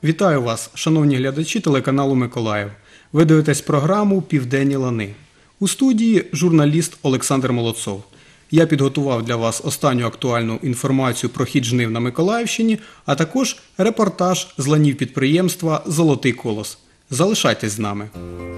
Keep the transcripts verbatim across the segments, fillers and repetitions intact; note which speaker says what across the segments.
Speaker 1: Вітаю вас, шановні глядачі телеканалу Миколаїв. Ви дивитесь програму «Південні лани». У студії журналіст Олександр Молодцов. Я підготував для вас останню актуальну інформацію про хід жнив на Миколаївщині, а також репортаж з ланів підприємства «Золотий колос». Залишайтесь з нами.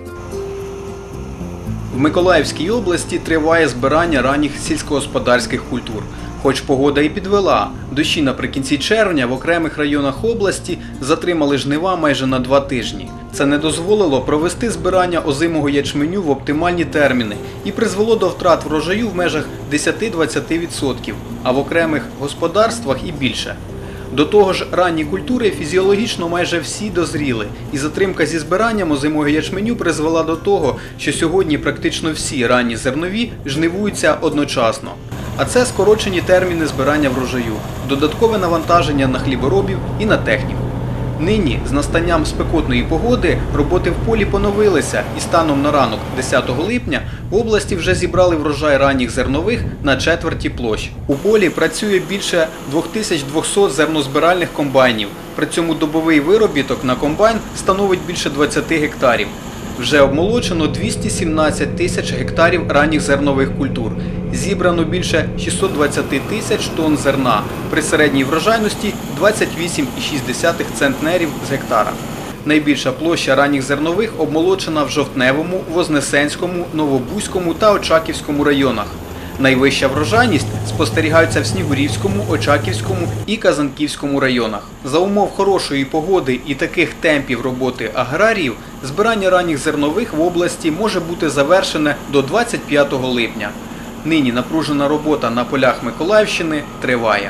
Speaker 1: В Миколаївській області триває збирання ранніх сільськогосподарських культур. Хоч погода і підвела, дощі наприкінці червня в окремих районах області затримали жнива майже на два тижні. Це не дозволило провести збирання озимого ячменю в оптимальні терміни і призвело до втрат врожаю в межах десять-двадцять відсотків, а в окремих господарствах і більше. До того ж, ранні культури фізіологічно майже всі дозріли, і затримка зі збиранням озимого ячменю призвела до того, що сьогодні практично всі ранні зернові жнивуються одночасно. А це скорочені терміни збирання врожаю, додаткове навантаження на хліборобів і на техніку. Нині, з настанням спекотної погоди, роботи в полі поновилися і станом на ранок десятого липня в області вже зібрали врожай ранніх зернових на четверті площ. У полі працює більше дві тисячі двісті зернозбиральних комбайнів, при цьому добовий виробіток на комбайн становить більше двадцяти гектарів. Вже обмолочено двісті сімнадцять тисяч гектарів ранніх зернових культур. Зібрано більше шістсот двадцять тисяч тонн зерна при середній врожайності двадцять вісім цілих шість десятих центнерів з гектара. Найбільша площа ранніх зернових обмолочена в Жовтневому, Вознесенському, Новобузькому та Очаківському районах. Найвища врожайність спостерігається в Снігурівському, Очаківському і Казанківському районах. За умов хорошої погоди і таких темпів роботи аграріїв, збирання ранніх зернових в області може бути завершене до двадцять п'ятого липня. Нині напружена робота на полях Миколаївщини триває.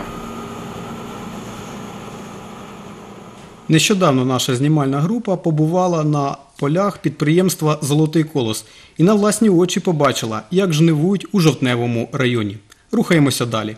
Speaker 1: Нещодавно наша знімальна група побувала на полях підприємства «Золотий колос» і на власні очі побачила, як жнивують у Жовтневому районі. Рухаємося далі.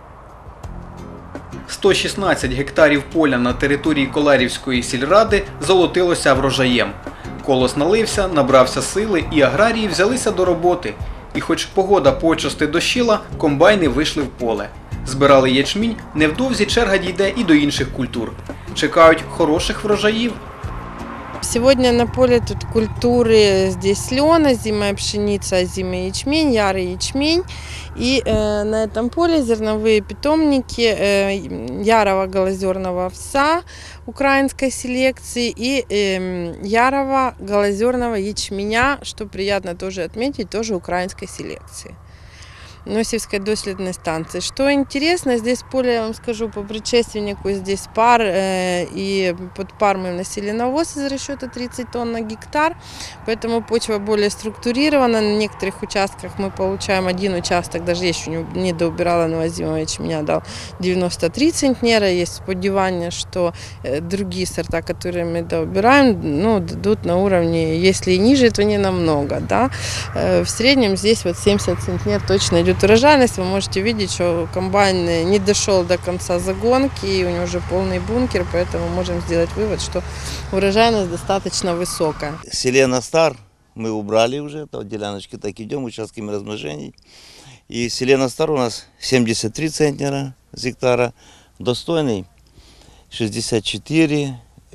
Speaker 1: сто шістнадцять гектарів поля на території Коларівської сільради золотилося врожаєм. Колос налився, набрався сили і аграрії взялися до роботи. І хоч погода почасти дощила, комбайни вийшли в поле. Збирали ячмінь, невдовзі черга дійде і до інших культур. Чекають хороших врожаїв.
Speaker 2: Сегодня на поле тут культуры, здесь лен, озимая пшеница, озимый ячмень, ярый ячмень. И э, на этом поле зерновые питомники э, ярого голозерного овса украинской селекции и э, ярого голозерного ячменя, что приятно тоже отметить, тоже украинской селекции. Носівської дослідної станции. Что интересно, здесь поле, я вам скажу, по предшественнику здесь пар, э, и под пар мы вносили навоз из расчета тридцать тонн на гектар, поэтому почва более структурирована. На некоторых участках мы получаем один участок, даже я еще не доубирала, но озимого ячменя дал девяносто три центнера. Есть сподевание, что другие сорта, которые мы доубираем, ну, дадут на уровне, если и ниже, то не намного. Да? В среднем здесь вот семьдесят центнер точно идет урожайность. Вы можете видеть, что комбайн не дошел до конца загонки, и у него уже полный бункер, поэтому можем сделать вывод, что урожайность достаточно высокая.
Speaker 3: Селена Стар мы убрали уже, то деляночки так идем, участками размножений. И Селена Стар у нас семьдесят три центнера с гектара, достойный шестьдесят четыре,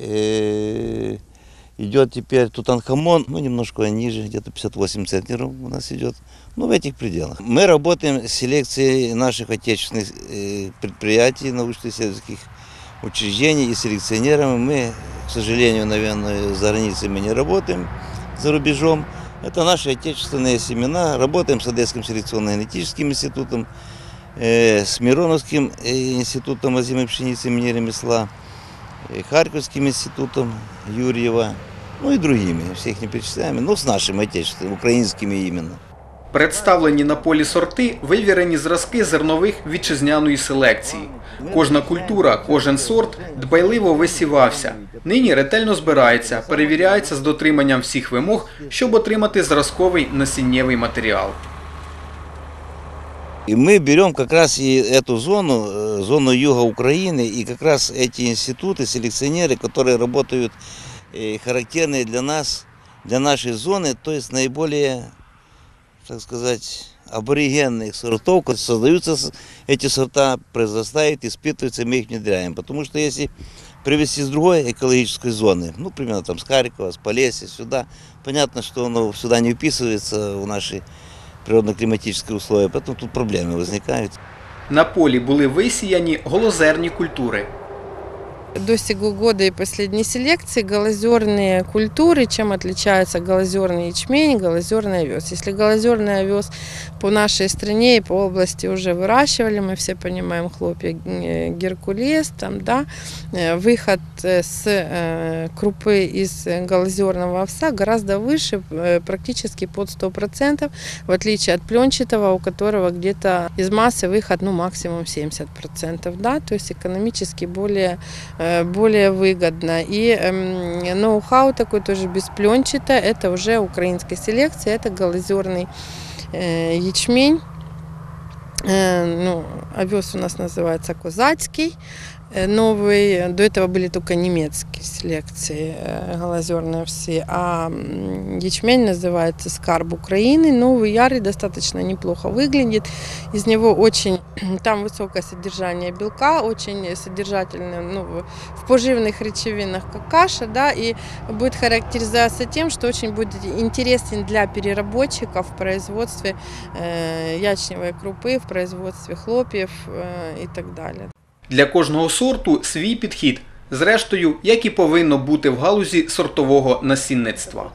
Speaker 3: э, идет теперь Тутанхамон, ну немножко ниже, где-то пятьдесят восемь центнеров у нас идет, ну в этих пределах. Мы работаем с селекцией наших отечественных предприятий, научно-исследовательских учреждений и селекционерами. Мы, к сожалению, наверное, за границей мы не работаем, за рубежом. Это наши отечественные семена. Работаем с Одесским селекционно-генетическим институтом, с Мироновским институтом озимой пшеницы имени Ремесла, Харьковским институтом Юрьева, ну и другими, всех не перечисляем, но с нашими отечественными, украинскими именно.
Speaker 1: Представлені на полі сорти вивірені зразки зернових вітчизняної селекції. Кожна культура, кожен сорт дбайливо висівався. Нині ретельно збирається, перевіряється з дотриманням всіх вимог, щоб отримати зразковий насіннєвий матеріал.
Speaker 3: И мы берем как раз и эту зону, зону юга Украины, и как раз эти институты, селекционеры, которые работают, характерные для нас, для нашей зоны, то есть наиболее, так сказать, аборигенных сортов, создаются эти сорта, произрастают, испытываются, мы их внедряем. Потому что если привезти с другой экологической зоны, ну, примерно там с Харькова, с Полесья, сюда. Понятно, что оно сюда не вписывается в наши природно-климатические условия, поэтому тут проблемы возникают.
Speaker 1: На полі були висіяні голозерні культури.
Speaker 2: До сего года и последней селекции голозерные культуры, чем отличается голозерный ячмень, голозерный овес. Если голозерный овес по нашей стране и по области уже выращивали, мы все понимаем, хлопья Геркулес, там, да, выход с крупы из голозерного овса гораздо выше, практически под сто процентов, в отличие от пленчатого, у которого где-то из массы выход, ну, максимум семьдесят процентов, да, то есть экономически более более выгодно. И э, ноу-хау такой тоже беспленчатый, это уже украинская селекция, это голозерный э, ячмень. Э, ну, овес у нас называется козацкий, э, новый. До этого были только немецкие селекции э, голозерные все, а ячмень называется скарб Украины, новый, ярый, достаточно неплохо выглядит. Из него очень, там высокое содержание белка, очень содержательное, ну, в поживных речевинах, как каша, да, и будет характеризоваться тем, что очень будет интересен для переработчиков в производстве э, ячневой крупы, в производстве хлопьев э, и так далее.
Speaker 1: Для кожного сорту свій підхід, зрештою, як і повинно бути в галузі сортового насінництва.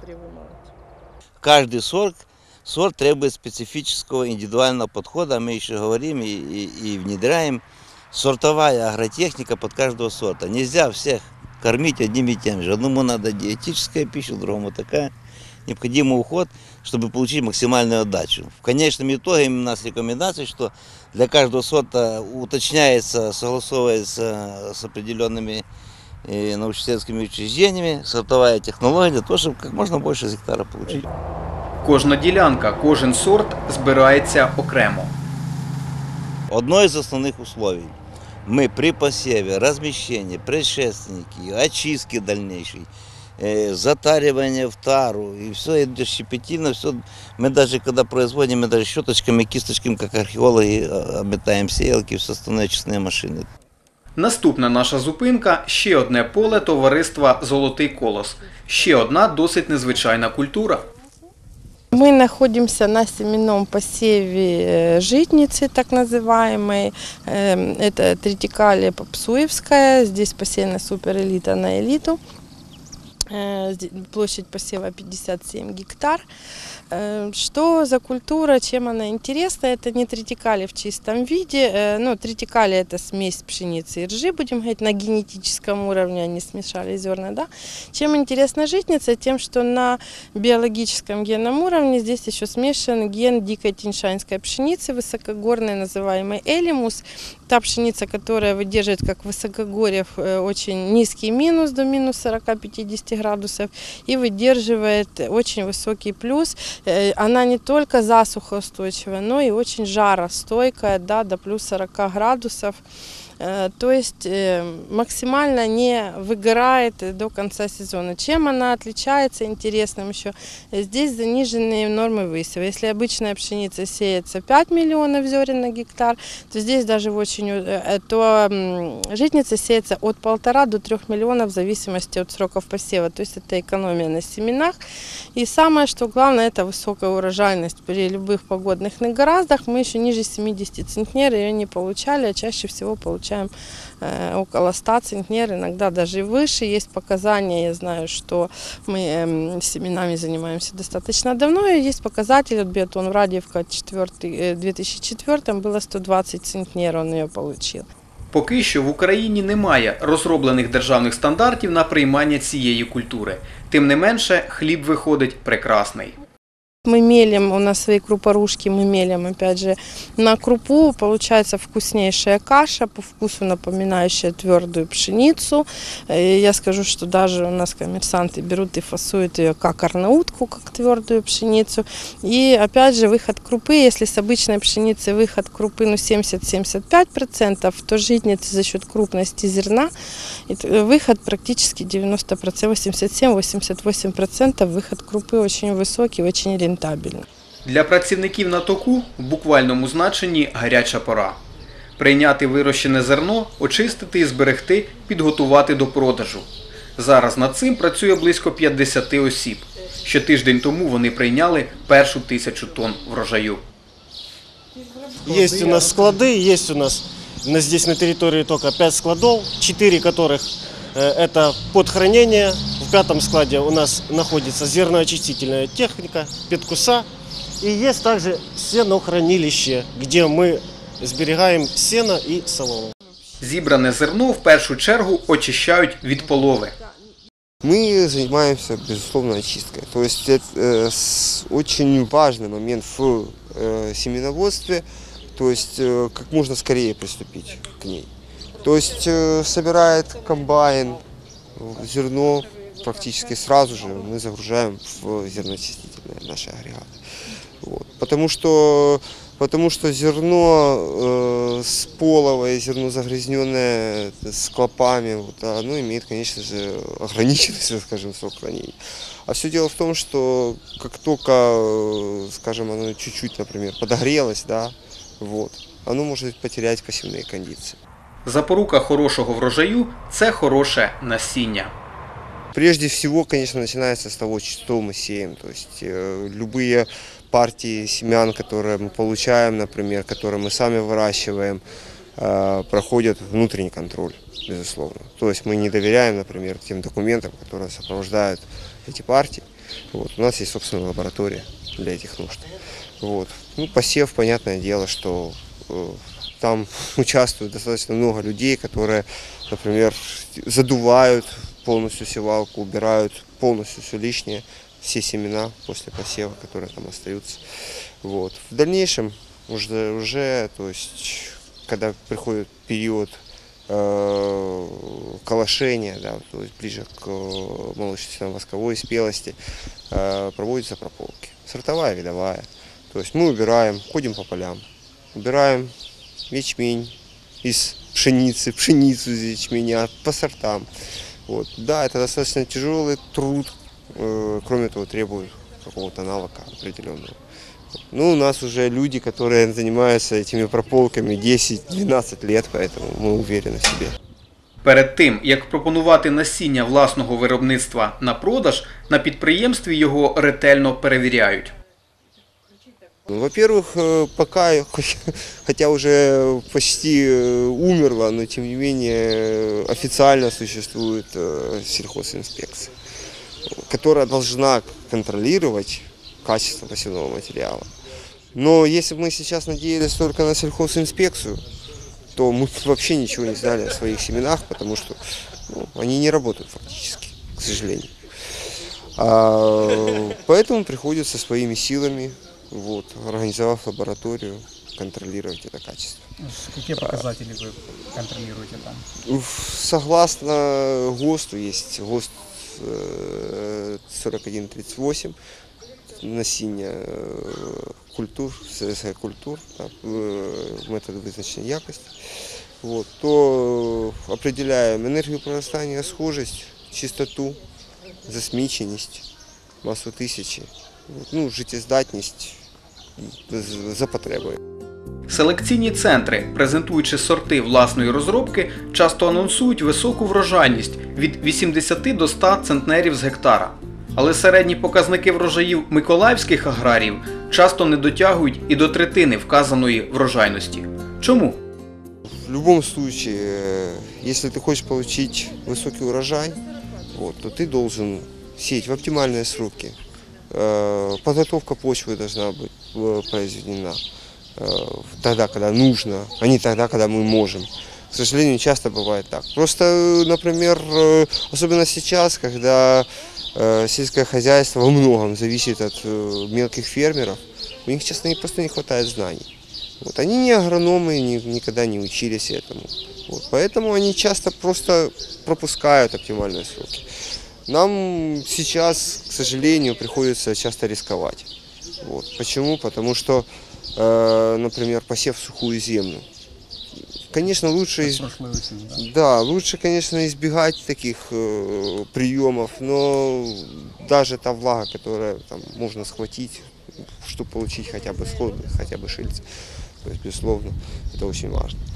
Speaker 3: Каждый сорт, сорт требует специфического индивидуального подхода, мы еще говорим и, и, и внедряем. Сортовая агротехника под каждого сорта. Нельзя всех кормить одним и тем же. Одному надо диетическая пища, другому такая. Необходимый уход, чтобы получить максимальную отдачу. В конечном итоге у нас рекомендация, что для каждого сорта уточняется, согласовывается с определенными научно-исследовательскими учреждениями, сортовая технология для того, чтобы как можно больше из гектара получить.
Speaker 1: Кожна ділянка, кожен сорт збирається окремо.
Speaker 3: Одно из основных условий. Мы при посеве, размещении, предшественники, очистки дальнейшей, э, затаривание в тару, и все это щепетильно, все. Мы даже когда производим, мы даже щеточками, кисточками, как археологи, обметаем сеялки, все остальное очистные машины.
Speaker 1: Наступна наша зупинка – ще одне поле товариства «Золотий колос». Ще одна досить незвичайна культура.
Speaker 2: Мы находимся на семенном посеве житницы, так называемой. Это тритикалия попсуевская, здесь посеяна суперэлита на элиту. Площадь посева пятьдесят семь гектар. Что за культура, чем она интересна? Это не тритикалия в чистом виде. Ну, тритикалия – это смесь пшеницы и ржи, будем говорить, на генетическом уровне они смешали зерна. Да? Чем интересна житница? Тем, что на биологическом генном уровне здесь еще смешан ген дикой тиньшанской пшеницы, высокогорной, называемой элимус. Та пшеница, которая выдерживает, как в высокогорьях, очень низкий минус, до минус сорока-пятидесяти градусов, и выдерживает очень высокий плюс. Она не только засухоустойчивая, но и очень жаростойкая, да, до плюс сорока градусов. То есть максимально не выгорает до конца сезона. Чем она отличается интересным еще? Здесь заниженные нормы высева. Если обычная пшеница сеется пять миллионов зерен на гектар, то здесь даже в очень, то житница сеется от полтора до трех миллионов в зависимости от сроков посева. То есть это экономия на семенах. И самое, что главное, это высокая урожайность. При любых погодных негораздах мы еще ниже семидесяти центнер ее не получали, а чаще всего получаем около ста центнер, иногда даже и выше. Есть показания, я знаю, что мы семенами занимаемся достаточно давно, и есть показатель от Биотон Радиевка в две тысячи четвёртом было сто двадцать центнер, он ее получил.
Speaker 1: Поки що в Україні немає розроблених державних стандартів на приймання цієї культури. Тим не менше, хліб виходить прекрасний.
Speaker 2: Мы мелим, у нас свои крупорушки, мы мелим, опять же, на крупу. Получается вкуснейшая каша, по вкусу напоминающая твердую пшеницу. Я скажу, что даже у нас коммерсанты берут и фасуют ее как арнаутку, как твердую пшеницу. И опять же, выход крупы, если с обычной пшеницы выход крупы ну, семьдесят-семьдесят пять процентов, то житницы за счет крупности зерна выход практически девяносто процентов, восемьдесят семь - восемьдесят восемь процентов выход крупы очень высокий, очень рентабельный.
Speaker 1: Для працівників на току в буквальному значенні гаряча пора. Прийняти вирощене зерно, очистити і зберегти, підготувати до продажу. Зараз над цим працює близько п'ятдесят осіб. Ще тиждень тому вони прийняли першу тисячу тонн врожаю.
Speaker 4: Есть у нас склады, есть у нас на- здесь на территории только пять складов, четыре которых э, это под хранение. В пятом складе у нас находится зерноочистительная техника, петкуса. И есть также сенохранилище, где мы сберегаем сено и солому.
Speaker 1: Зібране зерно в першу чергу очищають від полови.
Speaker 5: Мы занимаемся, безусловно, очисткой. То есть это э, с- очень важный момент в э, семеноводстве, то есть э, как можно скорее приступить к ней. То есть э, собирает комбайн э, зерно, практически сразу же мы загружаем в зерноочистительные наши агрегаты. Вот. Потому что, потому что зерно э, с половое, зерно загрязненное с клопами, вот, оно имеет, конечно же, ограниченный, скажем, срок хранения. А все дело в том, что как только, э, скажем, оно чуть-чуть, например, подогрелось, да, вот, оно может потерять посевные кондиции.
Speaker 1: Запорука хорошого врожаю – це хороше насіння.
Speaker 5: Прежде всего, конечно, начинается с того, что мы сеем. То есть э, любые партии семян, которые мы получаем, например, которые мы сами выращиваем, э, проходят внутренний контроль, безусловно. То есть мы не доверяем, например, тем документам, которые сопровождают эти партии. Вот. У нас есть собственная лаборатория для этих нужд. Вот. Ну, посев, понятное дело, что э, там участвует достаточно много людей, которые, например, задувают полностью севалку, убирают полностью все лишнее, все семена после посева, которые там остаются. Вот. В дальнейшем уже, уже, то есть, когда приходит период э, колошения, да, то есть ближе к э, молочно-восковой спелости, э, проводятся прополки. Сортовая, видовая. То есть мы убираем, ходим по полям, убираем ячмень из пшеницы, пшеницу из ячменя по сортам. Вот. Да, это достаточно тяжелый труд, э, кроме того, требует какого-то навыка определенного. Ну, у нас уже люди, которые занимаются этими прополками десять-двенадцать лет, поэтому мы уверены в себе.
Speaker 1: Перед тим, як пропонувати насіння власного виробництва на продаж, на підприємстві його ретельно перевіряють.
Speaker 5: Ну, во-первых, э, пока, хотя уже почти э, умерла, но тем не менее э, официально существует э, сельхозинспекция, которая должна контролировать качество посевного материала. Но если бы мы сейчас надеялись только на сельхозинспекцию, то мы вообще ничего не знали о своих семенах, потому что ну, они не работают фактически, к сожалению. А, поэтому приходится своими силами, вот, организовав лабораторию, контролировать это качество.
Speaker 6: Какие показатели вы контролируете там?
Speaker 5: Уф, Согласно ГОСТу, есть ГОСТ э, сорок один тридцать восемь, насіння э, культур, ССГ культур, так, э, метод визначення якості, вот, то определяем енергію проростання, схожість, чистоту, засміченість, масу тисячі, вот, ну, життєздатність за потребою.
Speaker 1: Селекційні центри, презентуючи сорти власної розробки, часто анонсують високу врожайність – від вісімдесяти до ста центнерів з гектара. Але середні показники врожаїв миколаївських аграріїв часто не дотягують і до третини вказаної врожайності. Чому?
Speaker 5: В любом случае, если ты хочешь получить высокий урожай, вот, то ты должен сеять в оптимальные сроки. Подготовка почвы должна быть произведена тогда, когда нужно, а не тогда, когда мы можем. К сожалению, часто бывает так. Просто, например, особенно сейчас, когда сельское хозяйство во многом зависит от мелких фермеров, у них, честно, просто не хватает знаний. Вот. Они не агрономы, ни, никогда не учились этому. Вот. Поэтому они часто просто пропускают оптимальные сроки. Нам сейчас, к сожалению, приходится часто рисковать. Вот. Почему? Потому что, э, например, посев в сухую землю. Конечно, лучше, из...
Speaker 6: Осень, да?
Speaker 5: да, лучше, конечно, избегать таких э, приемов, но даже та влага, которая там, можно схватить, чтобы получить хотя бы сходы, хотя бы шильцы, то есть, безусловно, это очень важно.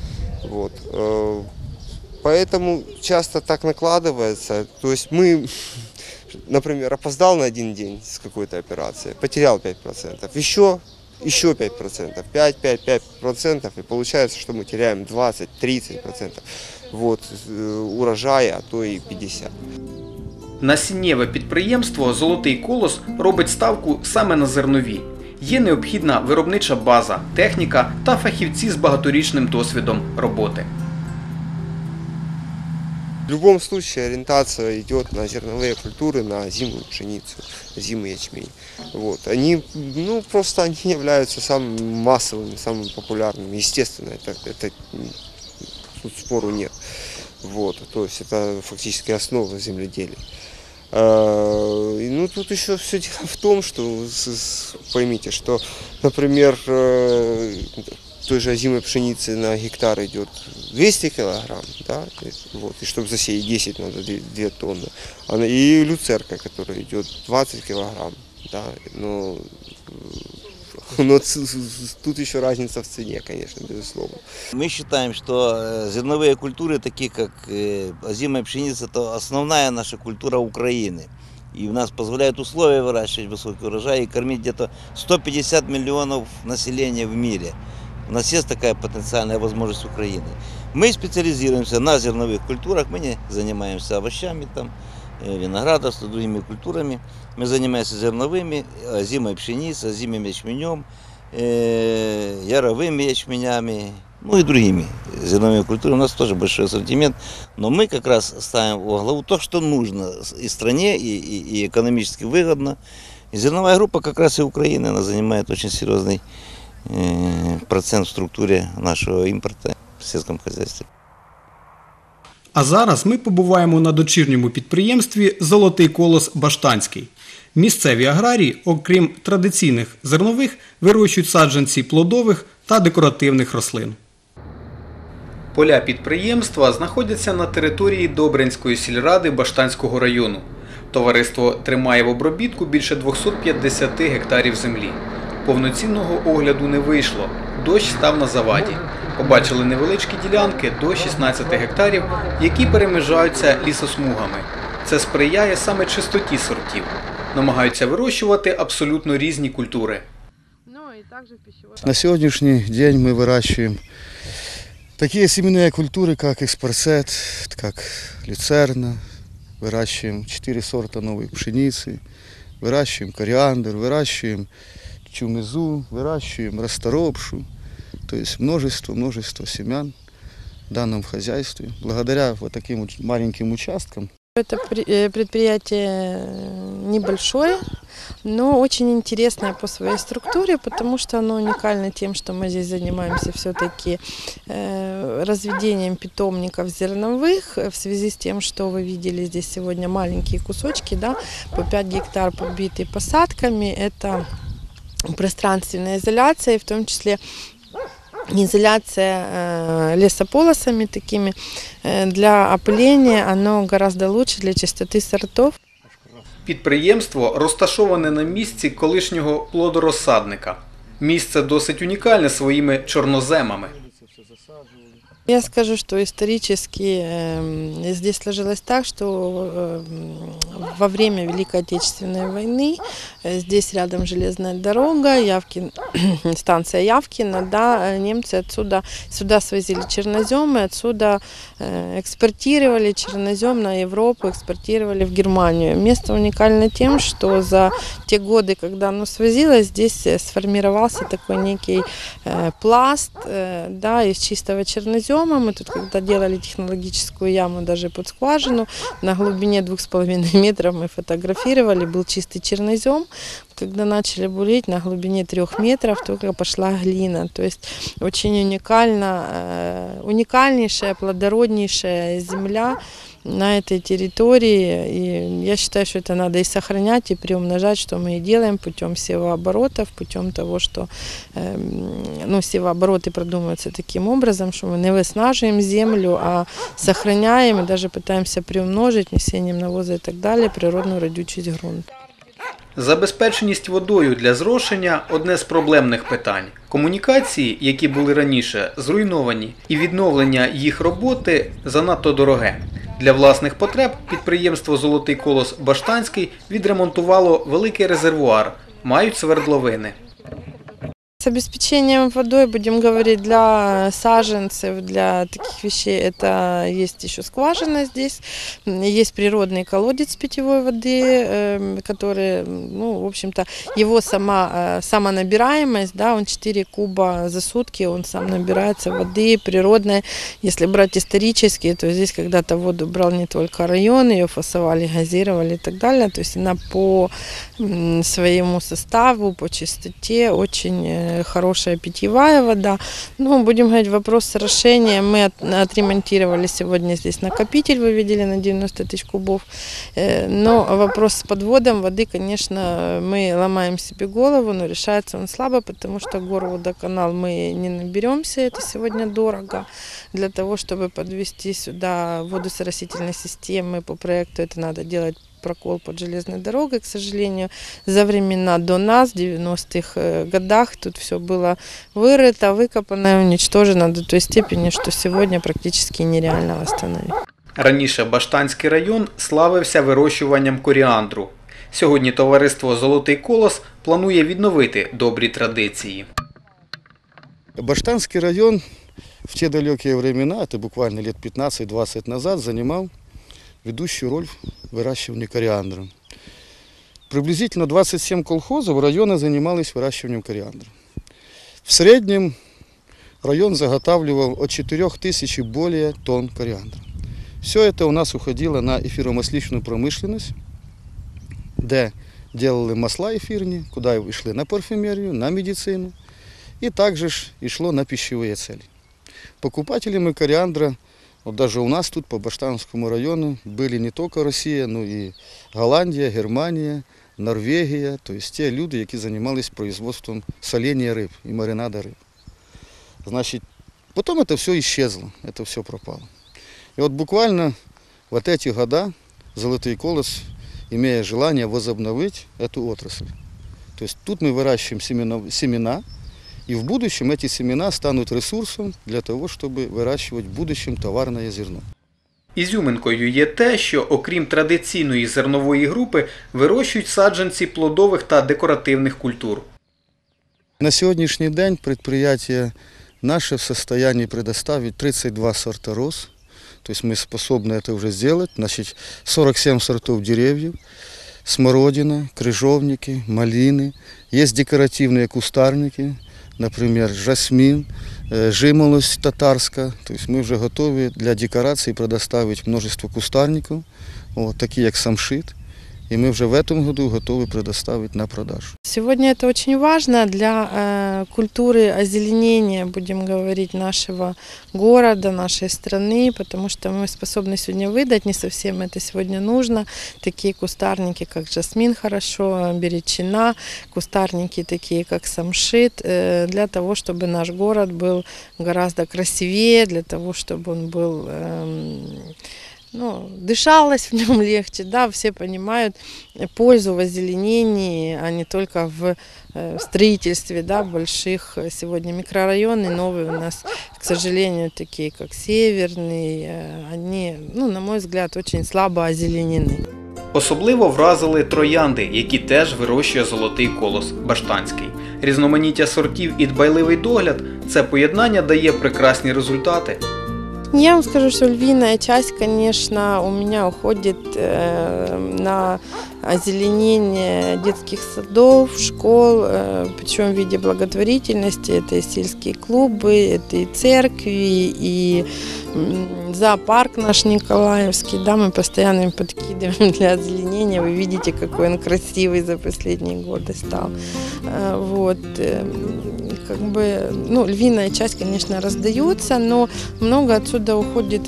Speaker 5: Вот. э, Поэтому часто так накладывается. То есть мы, например, опоздал на один день с какой-то операции, потерял пять процентов, еще, еще пять процентов, пять, пять, пять процентов, и получается, что мы теряем двадцать-тридцать процентов вот, э, урожая, а то и пятьдесят процентов.
Speaker 1: Насіннєве підприємство «Золотий колос» робить ставку саме на зернові. Є необхідна виробнича база, техніка та фахівці з багаторічним досвідом роботи.
Speaker 5: В любом случае ориентация идет на зерновые культуры, на озимую пшеницу, озимый ячмень. Вот. Они, ну, просто они являются самыми массовыми, самыми популярными. Естественно, это, это тут спору нет. Вот. То есть это фактически основа земледелия. Э, Ну, тут еще все дело в том, что, поймите, что, например, той же озимой пшеницы на гектар идет двести килограмм, да, вот, и чтобы засеять десять надо две тонны. И люцерка, которая идет двадцать килограмм, да, но, но тут еще разница в цене, конечно, безусловно.
Speaker 3: Мы считаем, что зерновые культуры, такие как озимая пшеница, это основная наша культура Украины. И у нас позволяют условия выращивать высокий урожай и кормить где-то сто пятьдесят миллионов населения в мире. У нас есть такая потенциальная возможность Украины. Мы специализируемся на зерновых культурах, мы не занимаемся овощами, там, виноградарством, другими культурами. Мы занимаемся зерновыми, озимой пшеницей, озимым ячменем, яровыми ячменями, ну и другими зерновыми культурами. У нас тоже большой ассортимент, но мы как раз ставим во главу то, что нужно и стране, и, и, и экономически выгодно. И зерновая группа как раз и Украины, она занимает очень серьезный процент в структурі нашого імпорту в сільському хазяйстві.
Speaker 1: А зараз ми побуваємо на дочірньому підприємстві «Золотий колос Баштанський». Місцеві аграрії, окрім традиційних зернових, вирощують саджанці плодових та декоративних рослин. Поля підприємства знаходяться на території Добринської сільради Баштанського району. Товариство тримає в обробітку більше двохсот п'ятдесяти гектарів землі. Повноцінного огляду не вийшло, дощ став на заваді. Побачили невеличкі ділянки до шістнадцяти гектарів, які перемежаються лісосмугами. Це сприяє саме чистоті сортів. Намагаються вирощувати абсолютно різні культури.
Speaker 7: На сегодняшний день мы выращиваем такие семенные культуры, как экспорсет, как люцерна, выращиваем четыре сорта новой пшеницы, выращиваем кориандр, выращиваем чумизу, выращиваем расторопшу, то есть множество, множество семян в данном хозяйстве. Благодаря вот таким вот маленьким участкам.
Speaker 2: Это предприятие небольшое, но очень интересное по своей структуре, потому что оно уникально тем, что мы здесь занимаемся все-таки разведением питомников зерновых, в связи с тем, что вы видели здесь сегодня маленькие кусочки, да, по пять гектар побиты посадками. Это пространственная изоляция, в том числе изоляция лесополосами такими для опыления, оно гораздо лучше для чистоты сортов.
Speaker 1: Підприємство розташоване на місці колишнього плодорозсадника. Місце досить унікальне своїми чорноземами.
Speaker 2: Я скажу, что исторически э, здесь сложилось так, что э, во время Великой Отечественной войны э, здесь рядом железная дорога, Явкин, станция Явкина, да, немцы отсюда сюда свозили черноземы, отсюда э, экспортировали чернозем на Европу, экспортировали в Германию. Место уникально тем, что за те годы, когда оно свозилось, здесь сформировался такой некий э, пласт, э, да, из чистого чернозема. Мы тут когда делали технологическую яму даже под скважину, на глубине двух с половиной метров мы фотографировали, был чистый чернозем. Когда начали бурить, на глубине трех метров только пошла глина. То есть очень уникально, уникальнейшая, плодороднейшая земля на этой территории. И я считаю, что это надо и сохранять, и приумножать, что мы и делаем путем севооборотов, путем того, что э, ну, севообороты продумываются таким образом, что мы не выснаживаем землю, а сохраняем и даже пытаемся приумножить внесением навоза и так далее природную родючесть грунта.
Speaker 1: Забезпеченість водою для зрошення – одне з проблемних питань. Комунікації, які були раніше, зруйновані, і відновлення їх роботи занадто дороге. Для власних потреб підприємство «Золотий колос» Баштанський відремонтувало великий резервуар, мають свердловини.
Speaker 2: С обеспечением водой, будем говорить, для саженцев, для таких вещей, это есть еще скважина здесь, есть природный колодец питьевой воды, который, ну, в общем-то, его сама, самонабираемость, да, он четыре куба за сутки, он сам набирается воды природной. Если брать исторические, то здесь когда-то воду брал не только район, ее фасовали, газировали и так далее, то есть она по своему составу, по чистоте очень хорошая питьевая вода. Ну, будем говорить, вопрос с орошением. Мы отремонтировали сегодня здесь накопитель, вы видели, на девяносто тысяч кубов. Но вопрос с подводом воды, конечно, мы ломаем себе голову, но решается он слабо, потому что горводоканал мы не наберемся, это сегодня дорого. Для того, чтобы подвести сюда воду с оросительной системы по проекту, это надо делать прокол под железной дорогой, к сожалению. За времена до нас, в девяностых годах, тут все было вырыто, выкопано, уничтожено до той степени, что сегодня практически нереально восстановить.
Speaker 1: Раніше Баштанський район славився вирощуванням коріандру. Сьогодні товариство «Золотий колос» планує відновити добрі традиції.
Speaker 7: Баштанский район в те далекие времена, это буквально лет пятнадцать-двадцать назад, занимал ведущую роль в выращивании кориандра. Приблизительно двадцать семь колхозов района занимались выращиванием кориандра. В среднем район заготавливал от четырёх тысяч и более тонн кориандра. Все это у нас уходило на эфиромасличную промышленность, где делали масла эфирные, куда и шли на парфюмерию, на медицину, и также и шло на пищевые цели. Покупателями кориандра, вот даже у нас тут по Баштанскому району были не только Россия, но и Голландия, Германия, Норвегия, то есть те люди, які занимались производством соления рыб и маринада рыб. Значит, потом это все исчезло, это все пропало. И вот буквально вот эти года «Золотой колос», имея желание возобновить эту отрасль. То есть тут мы выращиваем семена, семена, и в будущем эти семена станут ресурсом для того, чтобы выращивать в будущем товарное зерно.
Speaker 1: Ізюминкою є те, що окрім традиційної зернової групи, вирощують саджанці плодових та декоративних культур.
Speaker 7: На сегодняшний день предприятие наше в состоянии предоставить тридцать два сорта роз. То есть мы способны это уже сделать. Значит, сорок семь сортов деревьев, смородина, крыжовники, малины. Есть декоративные кустарники, например, жасмин, жимолость татарская. То есть мы уже готовы для декорации предоставить множество кустарников, вот, такие как самшит. И мы уже в этом году готовы предоставить на продажу.
Speaker 2: Сегодня это очень важно для э, культуры озеленения, будем говорить, нашего города, нашей страны, потому что мы способны сегодня выдать, не совсем это сегодня нужно. Такие кустарники, как жасмин, хорошо, беречина, кустарники такие, как самшит, э, для того, чтобы наш город был гораздо красивее, для того, чтобы он был... Э, Ну, дышалось в нем легче, да, все понимают пользу в озеленении, а не только в строительстве, да, больших. Сегодня микрорайоны новые у нас, к сожалению, такие как Северный, они, ну, на мой взгляд, очень слабо озеленены.
Speaker 1: Особливо вразили троянди, які теж вирощує «Золотий колос» Баштанський. Різноманіття сортів і дбайливий догляд – це поєднання дає прекрасні результати.
Speaker 2: Я вам скажу, что львиная часть, конечно, у меня уходит э, на озеленение детских садов, школ, э, причем в виде благотворительности. Это и сельские клубы, это и церкви, и э, зоопарк наш Николаевский. Да, мы постоянно им подкидываем для озеленения. Вы видите, какой он красивый за последние годы стал. Э, вот, э, как бы, ну, львиная часть, конечно, раздается, но много отсюда уходит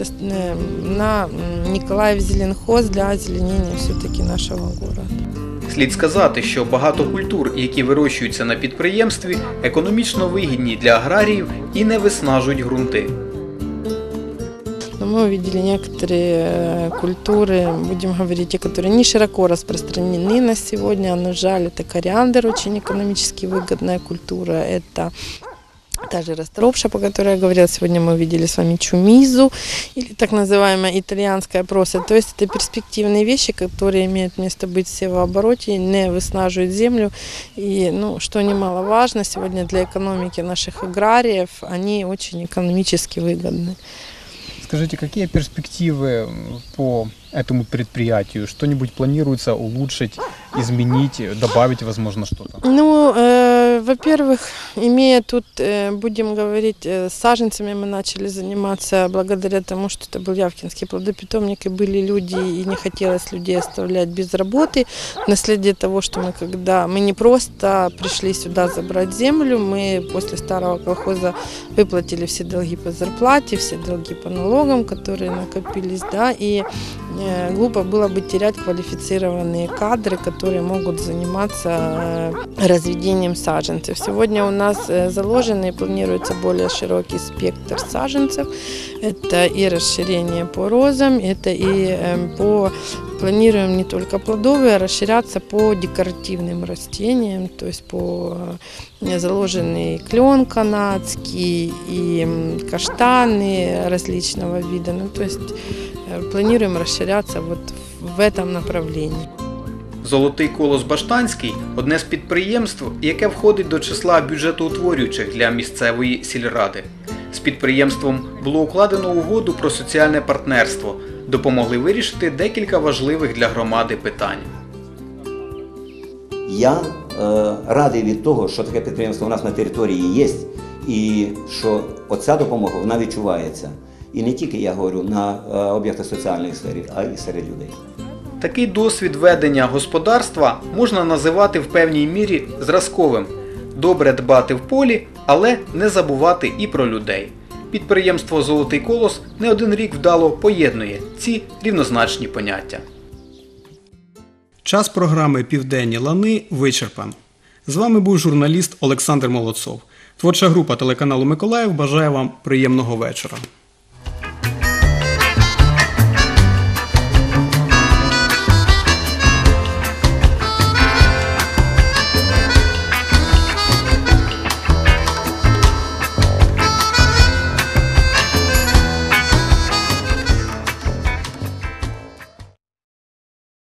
Speaker 2: на Николаев зеленхоз для озеленения все-таки нашего города.
Speaker 1: Слід сказати, що багато культур, які вирощуються на підприємстві, економічно вигідні для аграріїв і не виснажують ґрунти.
Speaker 2: мы увидели некоторые э, культуры, будем говорить, те, которые не широко распространены на сегодня, но жаль, это кориандр, очень экономически выгодная культура, это та же расторопша, по которой я говорила, сегодня мы увидели с вами чумизу, или так называемая итальянская проса. То есть это перспективные вещи, которые имеют место быть в севообороте, не выснаживают землю. И, ну, что немаловажно, сегодня для экономики наших аграриев они очень экономически выгодны.
Speaker 6: Скажите, какие перспективы по этому предприятию? Что-нибудь планируется улучшить, изменить, добавить, возможно, что-то?
Speaker 2: Ну, э, во-первых, имея тут, э, будем говорить, э, саженцами мы начали заниматься благодаря тому, что это был Явкинский плодопитомник, и были люди, и не хотелось людей оставлять без работы. Наследие того, что мы когда... Мы не просто пришли сюда забрать землю, мы после старого колхоза выплатили все долги по зарплате, все долги по налогам, которые накопились, да, и э, глупо было бы терять квалифицированные кадры, которые могут заниматься э, разведением саженцев. Сегодня у нас э, заложено и планируется более широкий спектр саженцев. Это и расширение по розам, это и э, по... Планируем не только плодовые, а расширяться по декоративным растениям, то есть по заложенный клен канадский и каштаны различного вида. Ну, то есть планируем расширяться вот в этом направлении.
Speaker 1: Золотий колос Баштанський – одне з підприємств, яке входить до числа бюджетоутворюючих для місцевої сільради. З підприємством було укладено угоду про соціальне партнерство, допомогли вирішити декілька важливих для громади питань.
Speaker 8: Я е, радий від того, що таке підприємство у нас на території є, і що оця допомога, вона відчувається. І не тільки, я говорю, на е, об'єктах соціальної сфери, а й серед людей.
Speaker 1: Такий досвід ведення господарства можна називати в певній мірі зразковим. Добре дбати в полі, але не забувати і про людей. Підприємство «Золотий колос» не один рік вдало поєднує ці рівнозначні поняття.
Speaker 9: Час програми «Південні лани» вичерпан. З вами був журналіст Олександр Молодцов. Творча група телеканалу «Миколаїв» бажає вам приємного вечора.